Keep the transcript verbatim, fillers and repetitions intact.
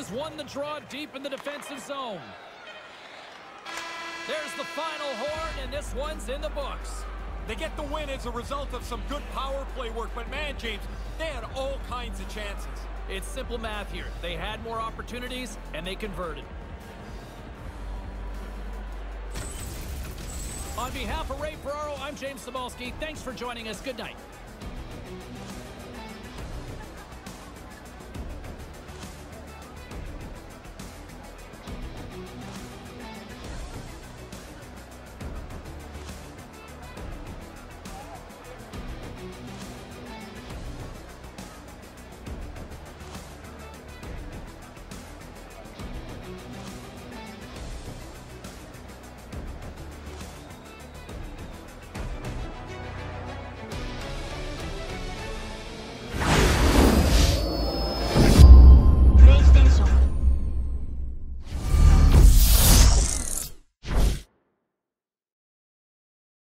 He's won the draw deep in the defensive zone. There's the final horn, and this one's in the books. They get the win as a result of some good power play work, but man, James, they had all kinds of chances. It's simple math here. They had more opportunities, and they converted. On behalf of Ray Ferraro, I'm James Cybulski. Thanks for joining us. Good night.